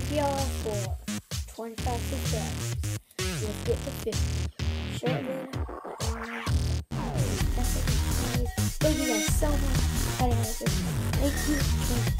y'all for 25 subscribers. Let's get to 50. Short video, but anyway, that's it. Anyways, thank you guys so much. Thank you.